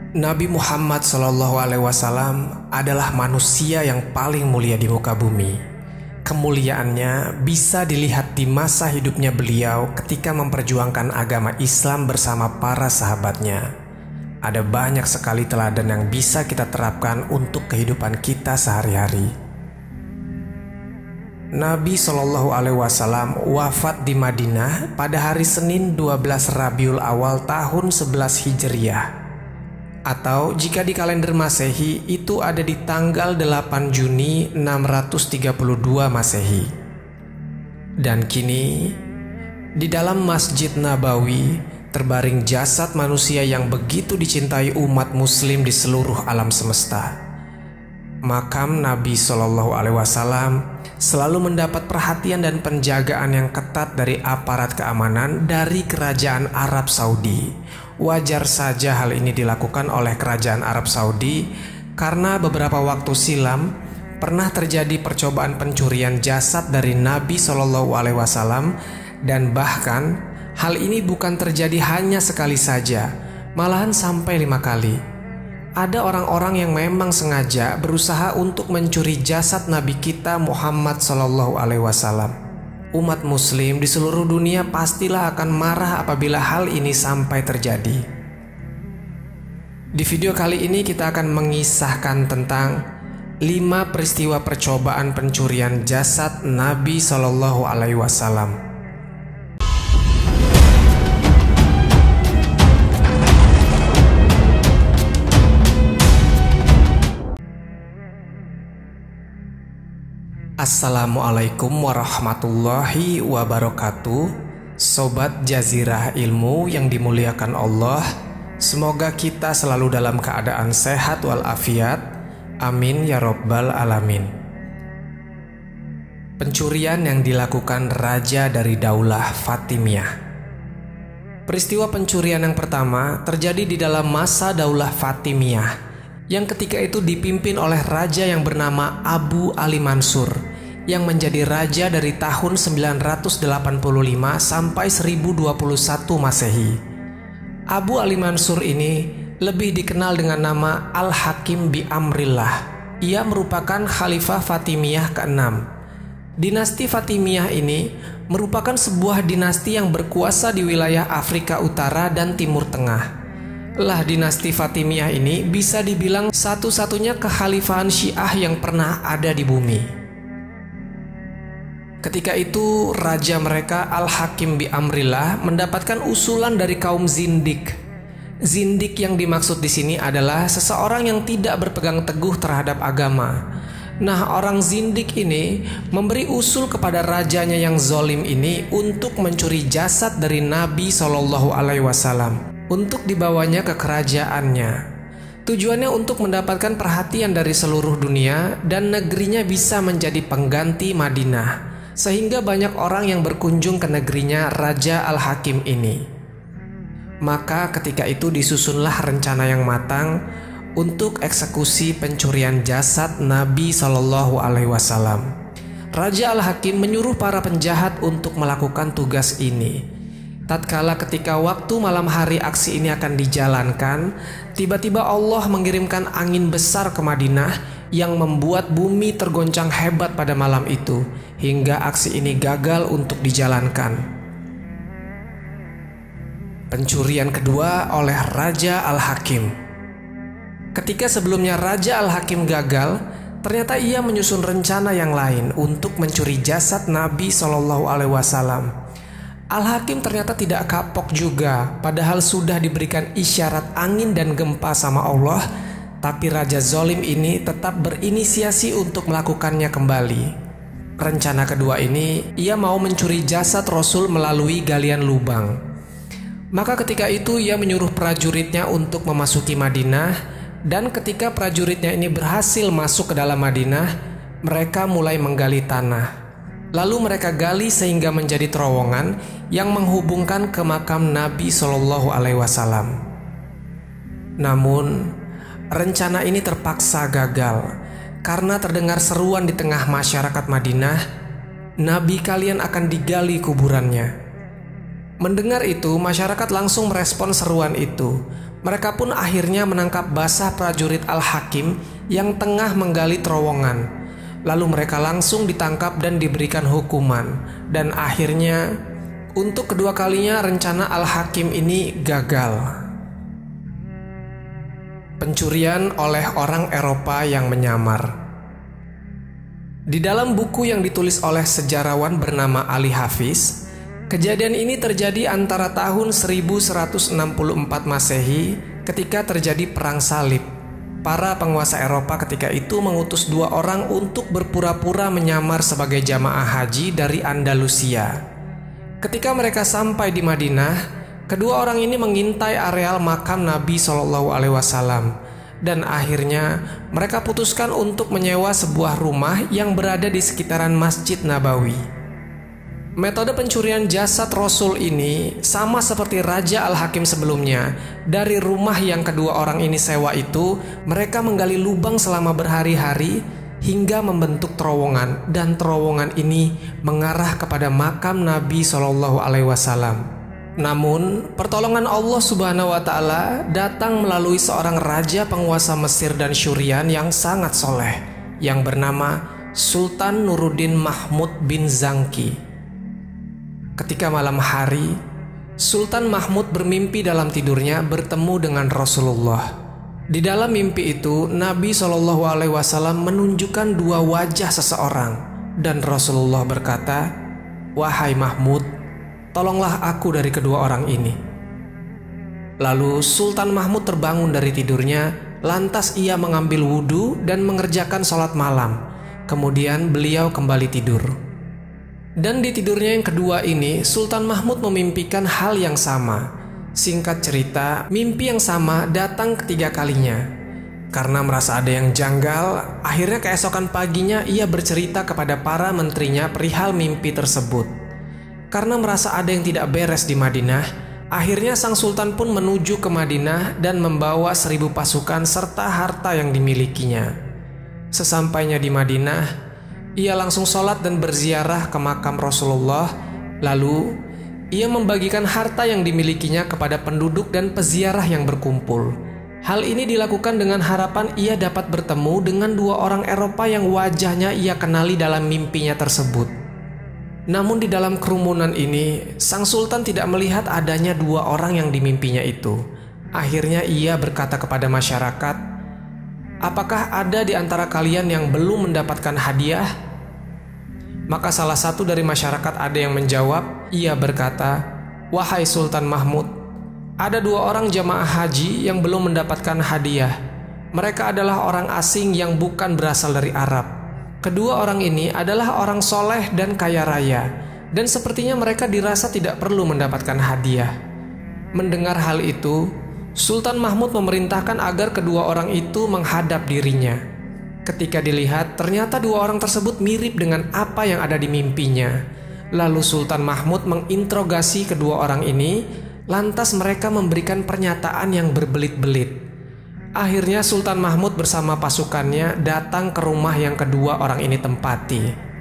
Nabi Muhammad SAW adalah manusia yang paling mulia di muka bumi. Kemuliaannya bisa dilihat di masa hidupnya beliau ketika memperjuangkan agama Islam bersama para sahabatnya. Ada banyak sekali teladan yang bisa kita terapkan untuk kehidupan kita sehari-hari. Nabi SAW wafat di Madinah pada hari Senin 12 Rabiul Awal tahun 11 Hijriah. Atau jika di kalender Masehi itu ada di tanggal 8 Juni 632 Masehi. Dan kini di dalam Masjid Nabawi terbaring jasad manusia yang begitu dicintai umat muslim di seluruh alam semesta. Makam Nabi SAW selalu mendapat perhatian dan penjagaan yang ketat dari aparat keamanan dari Kerajaan Arab Saudi. Wajar saja hal ini dilakukan oleh Kerajaan Arab Saudi karena beberapa waktu silam pernah terjadi percobaan pencurian jasad dari Nabi SAW, dan bahkan hal ini bukan terjadi hanya sekali saja, malahan sampai 5 kali. Ada orang-orang yang memang sengaja berusaha untuk mencuri jasad Nabi kita Muhammad SAW. Umat muslim di seluruh dunia pastilah akan marah apabila hal ini sampai terjadi. Di video kali ini kita akan mengisahkan tentang 5 peristiwa percobaan pencurian jasad Nabi SAW. Assalamualaikum warahmatullahi wabarakatuh. Sobat Jazirah Ilmu yang dimuliakan Allah, semoga kita selalu dalam keadaan sehat walafiat. Amin ya robbal alamin. Pencurian yang dilakukan raja dari Daulah Fatimiyah. Peristiwa pencurian yang pertama terjadi di dalam masa Daulah Fatimiyah, yang ketika itu dipimpin oleh raja yang bernama Abu Ali Mansur, yang menjadi raja dari tahun 985 sampai 1021 Masehi. Abu Ali Mansur ini lebih dikenal dengan nama Al-Hakim bi Amrillah. Ia merupakan Khalifah Fatimiyah ke-6. Dinasti Fatimiyah ini merupakan sebuah dinasti yang berkuasa di wilayah Afrika Utara dan Timur Tengah. Dinasti Fatimiyah ini bisa dibilang satu-satunya kekhalifahan Syiah yang pernah ada di bumi. Ketika itu raja mereka Al-Hakim bi Amrillah mendapatkan usulan dari kaum Zindik. Zindik yang dimaksud di sini adalah seseorang yang tidak berpegang teguh terhadap agama. Orang Zindik ini memberi usul kepada rajanya yang zolim ini untuk mencuri jasad dari Nabi SAW untuk dibawanya ke kerajaannya. Tujuannya untuk mendapatkan perhatian dari seluruh dunia dan negerinya bisa menjadi pengganti Madinah, sehingga banyak orang yang berkunjung ke negerinya Raja Al-Hakim ini. Maka ketika itu disusunlah rencana yang matang untuk eksekusi pencurian jasad Nabi SAW. Raja Al-Hakim menyuruh para penjahat untuk melakukan tugas ini. Tatkala ketika waktu malam hari aksi ini akan dijalankan, tiba-tiba Allah mengirimkan angin besar ke Madinah yang membuat bumi tergoncang hebat pada malam itu, hingga aksi ini gagal untuk dijalankan. Pencurian kedua oleh Raja Al-Hakim. Ketika sebelumnya Raja Al-Hakim gagal, ternyata ia menyusun rencana yang lain untuk mencuri jasad Nabi SAW. Al-Hakim ternyata tidak kapok juga, padahal sudah diberikan isyarat angin dan gempa sama Allah, tapi Raja Zolim ini tetap berinisiasi untuk melakukannya kembali. Rencana kedua ini, ia mau mencuri jasad Rasul melalui galian lubang. Maka ketika itu ia menyuruh prajuritnya untuk memasuki Madinah, dan ketika prajuritnya ini berhasil masuk ke dalam Madinah, mereka mulai menggali tanah. Lalu mereka gali sehingga menjadi terowongan yang menghubungkan ke makam Nabi SAW. Namun, rencana ini terpaksa gagal karena terdengar seruan di tengah masyarakat Madinah, Nabi kalian akan digali kuburannya. Mendengar itu, masyarakat langsung merespon seruan itu. mereka pun akhirnya menangkap basah prajurit Al-Hakim yang tengah menggali terowongan. Lalu mereka langsung ditangkap dan diberikan hukuman. Dan akhirnya untuk kedua kalinya rencana Al-Hakim ini gagal. Pencurian oleh orang Eropa yang menyamar. Di dalam buku yang ditulis oleh sejarawan bernama Ali Hafiz, kejadian ini terjadi antara tahun 1164 Masehi ketika terjadi Perang Salib. Para penguasa Eropa ketika itu mengutus 2 orang untuk berpura-pura menyamar sebagai jamaah haji dari Andalusia. Ketika mereka sampai di Madinah, kedua orang ini mengintai areal makam Nabi SAW, dan akhirnya mereka putuskan untuk menyewa sebuah rumah yang berada di sekitaran Masjid Nabawi. Metode pencurian jasad Rasul ini sama seperti Raja Al-Hakim sebelumnya. Dari rumah yang kedua orang ini sewa itu, mereka menggali lubang selama berhari-hari hingga membentuk terowongan, dan terowongan ini mengarah kepada makam Nabi SAW. Namun, pertolongan Allah Subhanahu wa Ta'ala datang melalui seorang raja penguasa Mesir dan Syurian yang sangat soleh, yang bernama Sultan Nuruddin Mahmud bin Zangki. Ketika malam hari, Sultan Mahmud bermimpi dalam tidurnya bertemu dengan Rasulullah. Di dalam mimpi itu, Nabi SAW menunjukkan 2 wajah seseorang, dan Rasulullah berkata, "Wahai Mahmud, tolonglah aku dari kedua orang ini." Lalu Sultan Mahmud terbangun dari tidurnya, lantas ia mengambil wudhu dan mengerjakan sholat malam. Kemudian beliau kembali tidur. Dan di tidurnya yang kedua ini, Sultan Mahmud memimpikan hal yang sama. Singkat cerita, mimpi yang sama datang ketiga kalinya. Karena merasa ada yang janggal, akhirnya keesokan paginya ia bercerita kepada para menterinya perihal mimpi tersebut. Karena merasa ada yang tidak beres di Madinah, akhirnya sang sultan pun menuju ke Madinah dan membawa 1000 pasukan serta harta yang dimilikinya. Sesampainya di Madinah, ia langsung sholat dan berziarah ke makam Rasulullah. Lalu, ia membagikan harta yang dimilikinya kepada penduduk dan peziarah yang berkumpul. Hal ini dilakukan dengan harapan ia dapat bertemu dengan 2 orang Eropa yang wajahnya ia kenali dalam mimpinya tersebut. Namun di dalam kerumunan ini, sang sultan tidak melihat adanya 2 orang yang dimimpinya itu. Akhirnya ia berkata kepada masyarakat, "Apakah ada di antara kalian yang belum mendapatkan hadiah?" Maka salah satu dari masyarakat ada yang menjawab. Ia berkata, "Wahai Sultan Mahmud, ada 2 orang jamaah haji yang belum mendapatkan hadiah. Mereka adalah orang asing yang bukan berasal dari Arab. Kedua orang ini adalah orang soleh dan kaya raya, dan sepertinya mereka dirasa tidak perlu mendapatkan hadiah." Mendengar hal itu, Sultan Mahmud memerintahkan agar kedua orang itu menghadap dirinya. Ketika dilihat, ternyata 2 orang tersebut mirip dengan apa yang ada di mimpinya. Lalu Sultan Mahmud menginterogasi kedua orang ini, lantas mereka memberikan pernyataan yang berbelit-belit. Akhirnya Sultan Mahmud bersama pasukannya datang ke rumah yang kedua orang ini tempati.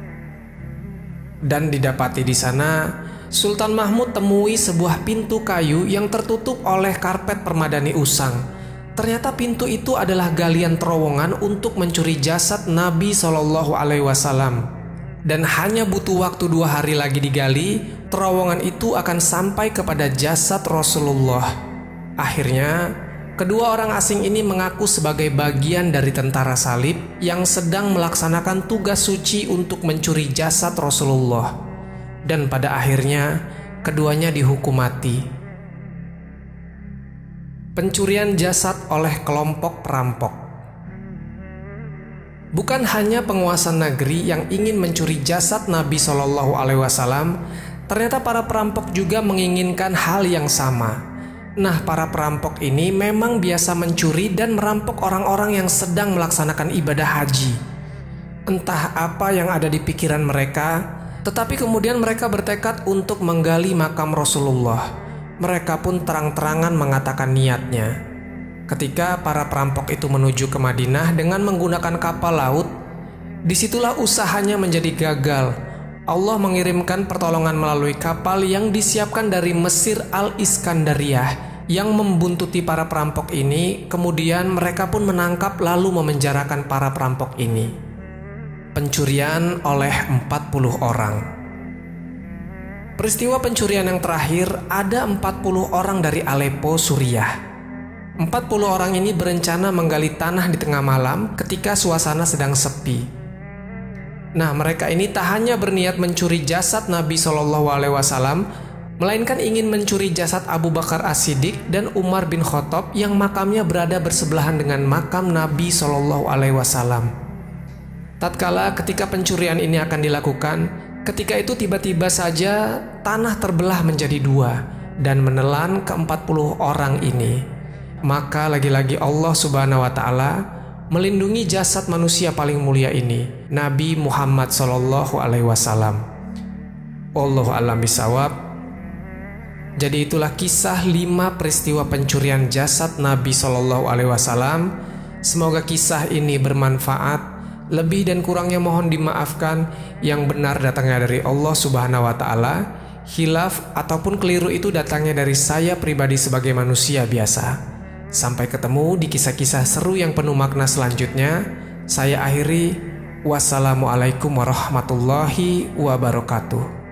Dan didapati di sana, Sultan Mahmud temui sebuah pintu kayu yang tertutup oleh karpet permadani usang. Ternyata pintu itu adalah galian terowongan untuk mencuri jasad Nabi SAW. Dan hanya butuh waktu 2 hari lagi digali, terowongan itu akan sampai kepada jasad Rasulullah. Akhirnya, kedua orang asing ini mengaku sebagai bagian dari tentara salib yang sedang melaksanakan tugas suci untuk mencuri jasad Rasulullah. Dan pada akhirnya, keduanya dihukum mati. Pencurian jasad oleh kelompok perampok. Bukan hanya penguasa negeri yang ingin mencuri jasad Nabi SAW, ternyata para perampok juga menginginkan hal yang sama. Nah, para perampok ini memang biasa mencuri dan merampok orang-orang yang sedang melaksanakan ibadah haji. Entah apa yang ada di pikiran mereka, tetapi kemudian mereka bertekad untuk menggali makam Rasulullah. Mereka pun terang-terangan mengatakan niatnya. Ketika para perampok itu menuju ke Madinah dengan menggunakan kapal laut, disitulah usahanya menjadi gagal. Allah mengirimkan pertolongan melalui kapal yang disiapkan dari Mesir Al-Iskandariyah yang membuntuti para perampok ini. Kemudian mereka pun menangkap lalu memenjarakan para perampok ini. Pencurian oleh 40 orang. Peristiwa pencurian yang terakhir, ada 40 orang dari Aleppo, Suriah. 40 orang ini berencana menggali tanah di tengah malam ketika suasana sedang sepi. Nah, mereka ini tak hanya berniat mencuri jasad Nabi SAW, melainkan ingin mencuri jasad Abu Bakar As-Siddiq dan Umar bin Khattab yang makamnya berada bersebelahan dengan makam Nabi SAW. Tatkala ketika pencurian ini akan dilakukan, ketika itu tiba-tiba saja tanah terbelah menjadi dua dan menelan ke-40 orang ini. Maka lagi-lagi Allah Subhanahu wa Ta'ala melindungi jasad manusia paling mulia ini, Nabi Muhammad SAW. Wallahu a'lam bishawab. Jadi itulah kisah 5 peristiwa pencurian jasad Nabi SAW. Semoga kisah ini bermanfaat. Lebih dan kurangnya mohon dimaafkan. Yang benar datangnya dari Allah Subhanahu wa Ta'ala. Khilaf ataupun keliru itu datangnya dari saya pribadi sebagai manusia biasa. Sampai ketemu di kisah-kisah seru yang penuh makna selanjutnya. Saya akhiri. Wassalamualaikum warahmatullahi wabarakatuh.